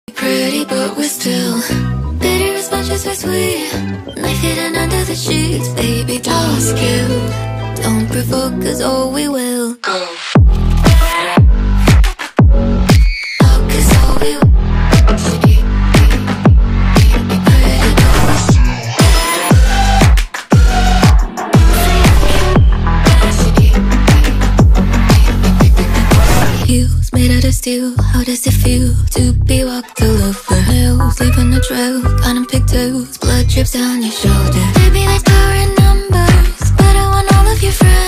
Pretty, but we're still bitter as much as we're sweet. Knife hidden under the sheets, baby, toss you. Don't provoke us or we will go. Made out of steel, how does it feel to be walked all over hills, leaving a trail, counting pigtails, blood drips down your shoulder. Baby, there's power in numbers, but I want all of your friends.